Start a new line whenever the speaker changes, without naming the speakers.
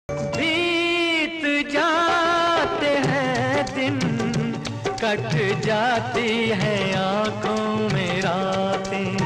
बीत जाते हैं दिन, कट जाती है आंखों में रातें,